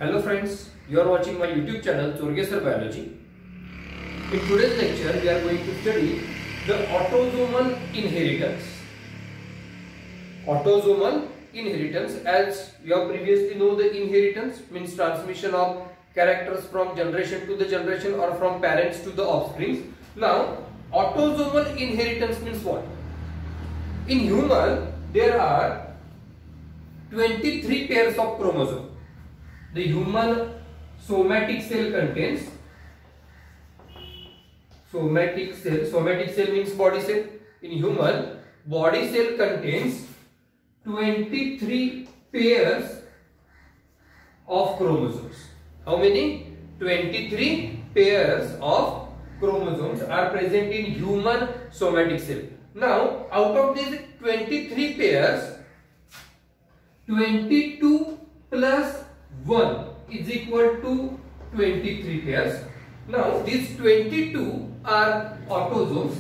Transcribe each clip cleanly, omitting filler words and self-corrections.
Hello friends, you are watching my YouTube channel Chorgesar Biology. In today's lecture, we are going to study the autosomal inheritance. Autosomal inheritance, as you have previously know, the inheritance means transmission of characters from generation to the generation or from parents to the offspring. Now, autosomal inheritance means what? In human, there are 23 pairs of chromosomes. The human somatic cell contains somatic cell means body cell. In human, body cell contains 23 pairs of chromosomes. How many? 23 pairs of chromosomes are present in human somatic cell. Now, out of these 23 pairs, 22 plus 1 is equal to 23 pairs. Now, these 22 are autosomes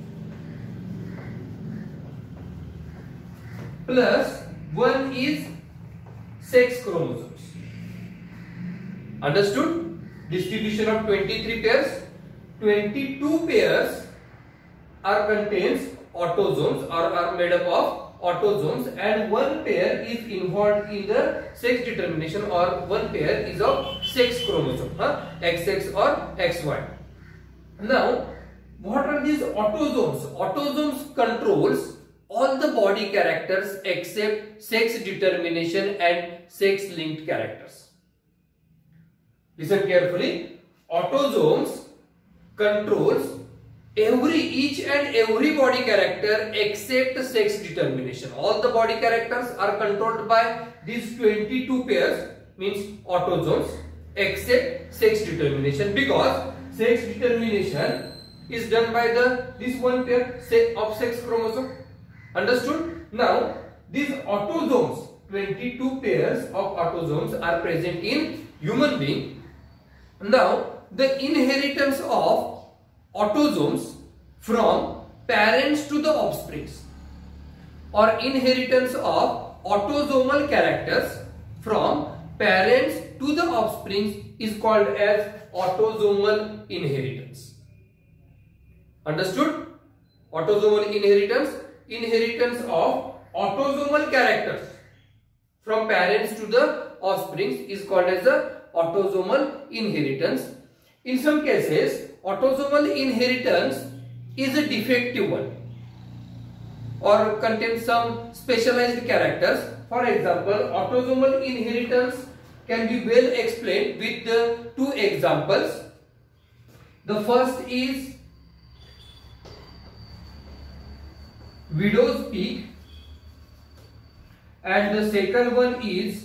plus 1 is sex chromosomes. Understood? Distribution of 23 pairs. 22 pairs are contains autosomes or are made up of autosomes, and one pair is involved in the sex determination, or one pair is of sex chromosome, XX or XY. Now, what are these autosomes? Autosomes controls all the body characters except sex determination and sex linked characters. Listen carefully. Autosomes controls each and every body character except sex determination. All the body characters are controlled by these 22 pairs, means autosomes, except sex determination, because sex determination is done by this one pair of sex chromosome. Understood? Now, these autosomes, 22 pairs of autosomes are present in human being. Now, the inheritance of autosomes from parents to the offsprings, or inheritance of autosomal characters from parents to the offsprings is called as autosomal inheritance. Understood? Autosomal inheritance, inheritance of autosomal characters from parents to the offsprings is called as the autosomal inheritance. In some cases, autosomal inheritance is a defective one or contains some specialized characters. For example, autosomal inheritance can be well explained with the two examples. The first is widow's peak, and the second one is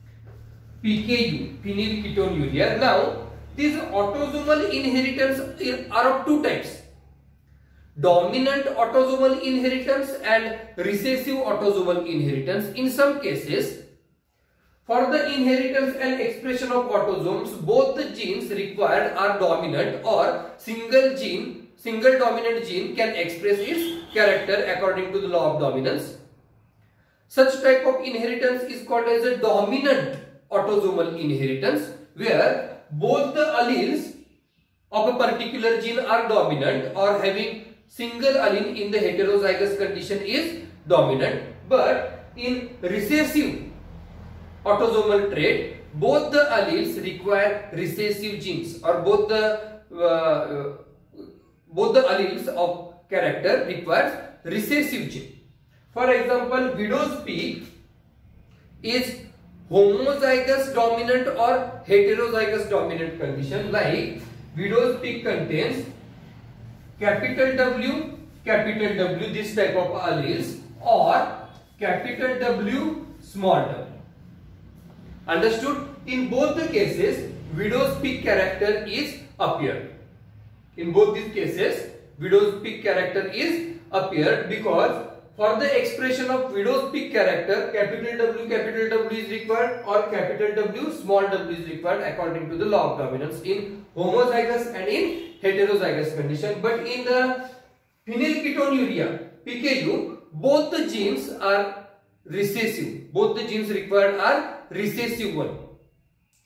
PKU, phenylketonuria. Now, these autosomal inheritance are of two types: dominant autosomal inheritance and recessive autosomal inheritance. In some cases, for the inheritance and expression of autosomes, both the genes required are dominant, or single dominant gene can express its character according to the law of dominance. Such type of inheritance is called as a dominant autosomal inheritance, where both the alleles of a particular gene are dominant, or having single allele in the heterozygous condition is dominant. But in recessive autosomal trait, both the alleles require recessive genes, or both the alleles of character requires recessive gene. For example, widow's peak is homozygous dominant or heterozygous dominant condition. Like, widow's peak contains capital W, this type of alleles, or capital W, small w. Understood? In both the cases, widow's peak character is appeared. In both these cases, widow's peak character is appeared, because for the expression of widow's peak character, capital W is required, or capital W, small w is required according to the law of dominance in homozygous and in heterozygous condition. But in the phenylketonuria, PKU, both the genes are recessive. Both the genes required are recessive one.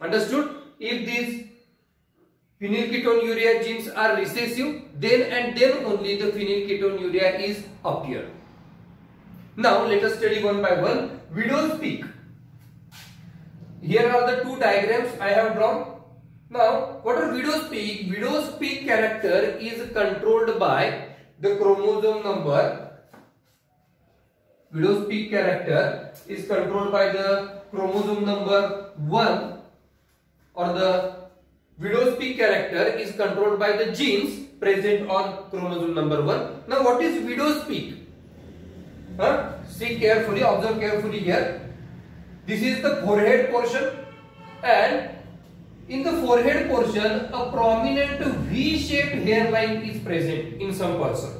Understood? If these phenylketonuria genes are recessive, then and then only the phenylketonuria is appear. Now let us study one by one. Widow's peak. Here are the two diagrams I have drawn. Now, what are widow's peak? Widow's peak character is controlled by the chromosome number. Widow's peak character is controlled by the chromosome number 1, or the widow's peak character is controlled by the genes present on chromosome number 1. Now, what is widow's peak? See carefully, observe carefully here. This is the forehead portion, and in the forehead portion a prominent V-shaped hairline is present in some person.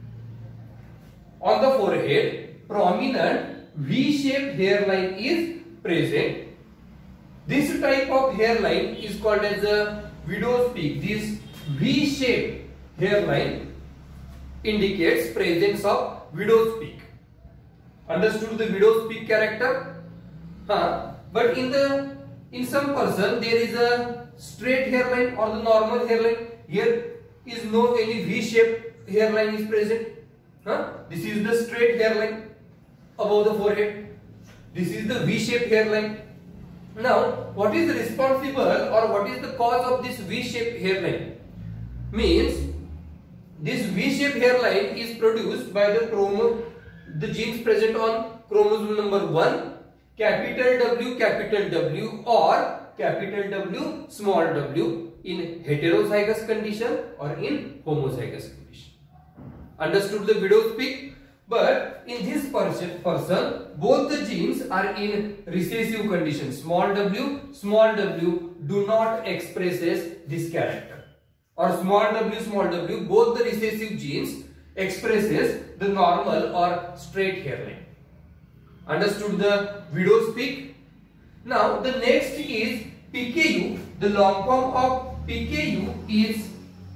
On the forehead, prominent V-shaped hairline is present. This type of hairline is called as a widow's peak. This V-shaped hairline indicates presence of widow's peak. Understood the widow's peak character? But in some person there is a straight hairline or the normal hairline. Here is no any V-shaped hairline is present. This is the straight hairline above the forehead. This is the V-shaped hairline. Now, what is responsible or what is the cause of this V-shaped hairline? Means this V-shaped hairline is produced by the genes present on chromosome number 1, capital W or capital W small w in heterozygous condition or in homozygous condition. Understood the widow's peak? But in this person both the genes are in recessive condition. Small w do not expresses this character, or small w both the recessive genes expresses the normal or straight hairline. Understood the widow's peak? Now the next is PKU. The long form of PKU is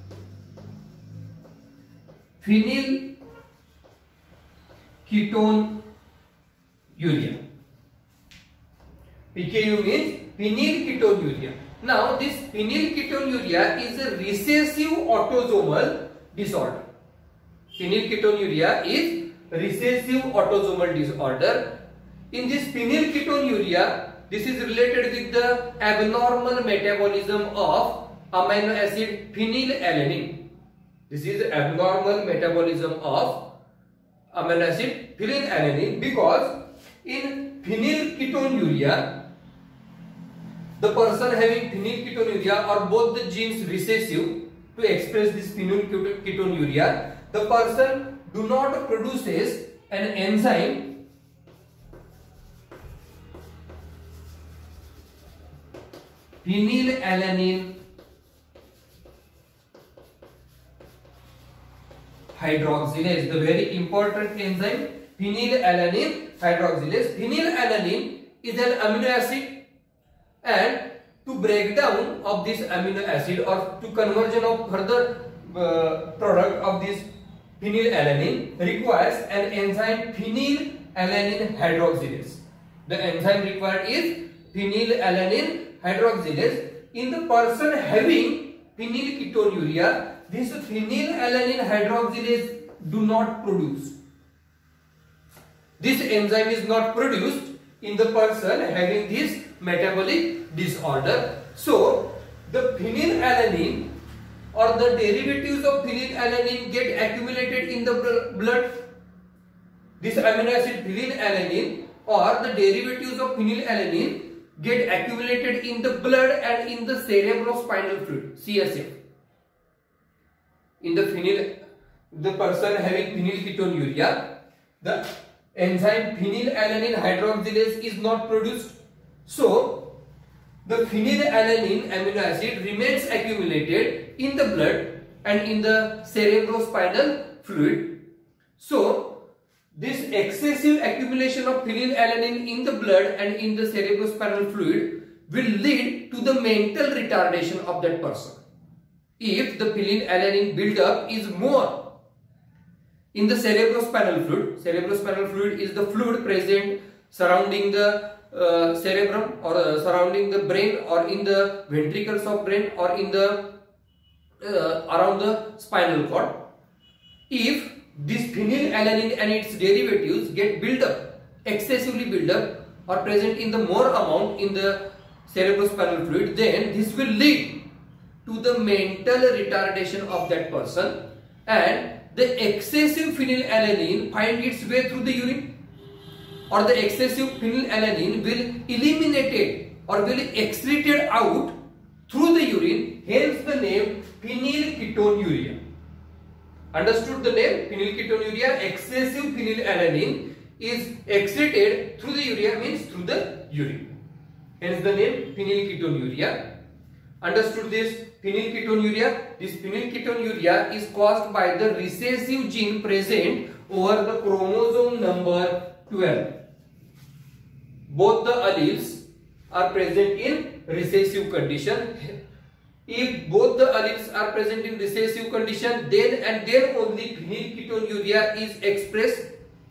phenylketonuria. PKU means phenylketonuria. Now this phenylketonuria is a recessive autosomal disorder. Phenylketonuria is recessive autosomal disorder. In this phenylketonuria, this is related with the abnormal metabolism of amino acid phenylalanine. This is abnormal metabolism of amino acid phenylalanine, because in phenylketonuria, the person having phenylketonuria or both the genes recessive to express this phenylketonuria, the person do not produces an enzyme phenylalanine hydroxylase, the very important enzyme phenylalanine hydroxylase. Phenylalanine is an amino acid, and to break down of this amino acid or to conversion of further product of this phenylalanine requires an enzyme phenylalanine hydroxylase. The enzyme required is phenylalanine hydroxylase. In the person having phenylketonuria, this phenylalanine hydroxylase do not produce. This enzyme is not produced in the person having this metabolic disorder. So the phenylalanine or the derivatives of phenylalanine get accumulated in the blood. This amino acid phenylalanine or the derivatives of phenylalanine get accumulated in the blood and in the cerebrospinal fluid, CSF. In the person having phenylketonuria, the enzyme phenylalanine hydroxylase is not produced. So the phenylalanine amino acid remains accumulated in the blood and in the cerebrospinal fluid. So this excessive accumulation of phenylalanine in the blood and in the cerebrospinal fluid will lead to the mental retardation of that person. If the phenylalanine buildup is more in the cerebrospinal fluid is the fluid present surrounding the cerebrum or surrounding the brain or in the ventricles of brain or in the around the spinal cord. If this phenylalanine and its derivatives get built up, excessively built up or present in the more amount in the cerebrospinal fluid, then this will lead to the mental retardation of that person, and the excessive phenylalanine find its way through the urine, or the excessive phenylalanine will eliminated or will excreted out through the urine, hence the name phenylketonuria. Understood the name phenylketonuria? Excessive phenylalanine is excreted through the urea, means through the urine, hence the name phenylketonuria. Understood this phenylketonuria? This phenylketonuria is caused by the recessive gene present over the chromosome number 12. Both the alleles are present in recessive condition. If both the alleles are present in recessive condition, then and then only phenylketonuria is expressed.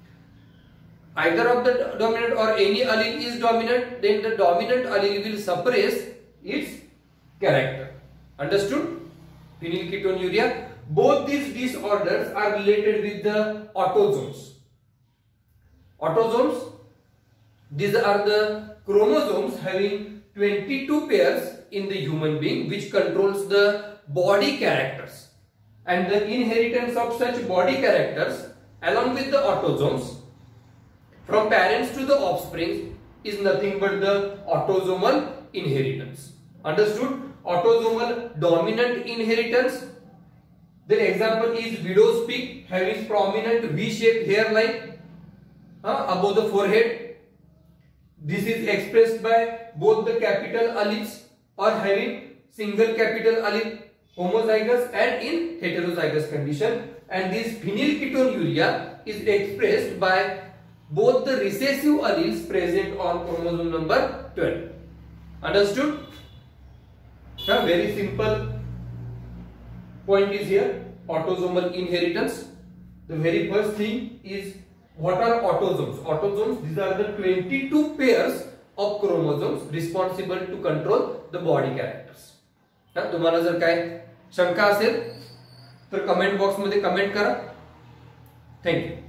Either of the dominant or any allele is dominant, then the dominant allele will suppress its character. Understood? Phenylketonuria. Both these disorders are related with the autosomes. Autosomes, these are the chromosomes having 22 pairs in the human being, which controls the body characters, and the inheritance of such body characters along with the autosomes from parents to the offspring is nothing but the autosomal inheritance. Understood? Autosomal dominant inheritance. The example is widow's peak, having prominent V-shaped hairline above the forehead. This is expressed by both the capital alleles or having single capital allele, homozygous and in heterozygous condition, and this phenylketonuria is expressed by both the recessive alleles present on chromosome number 12. Understood? A very simple point is here, autosomal inheritance. The very first thing is, what are autosomes? Autosomes, these are the 22 pairs of chromosomes responsible to control the body characters. तुम्हाला जर काय शंका असेल तर comment box मध्ये comment करा. Thank you.